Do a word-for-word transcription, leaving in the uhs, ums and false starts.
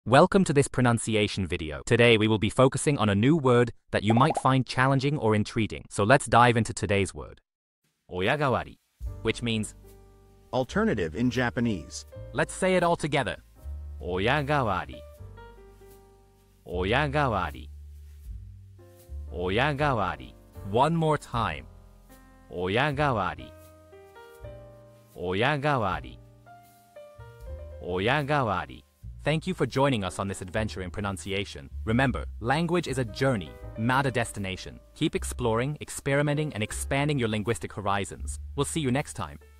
Welcome to this pronunciation video. Today we will be focusing on a new word that you might find challenging or intriguing. So let's dive into today's word. Oyakawari, which means alternative in Japanese. Let's say it all together. Oyakawari. Oyakawari. Oyakawari. One more time. Oyakawari. Oyakawari. Oyakawari. Thank you for joining us on this adventure in pronunciation. Remember, language is a journey, not a destination. Keep exploring, experimenting, and expanding your linguistic horizons. We'll see you next time.